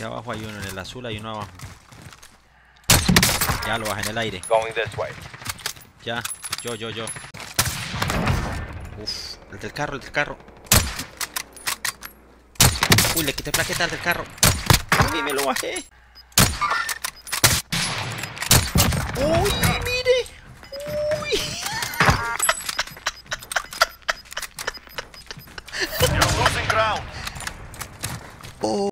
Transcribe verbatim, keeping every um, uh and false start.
Aquí abajo hay uno, en el azul hay uno abajo. Ya lo bajé en el aire. Going this way. Ya, yo, yo, yo. Uf, el del carro, el del carro. Uy, le quité plaqueta al del carro. Uy, me lo bajé. Uy,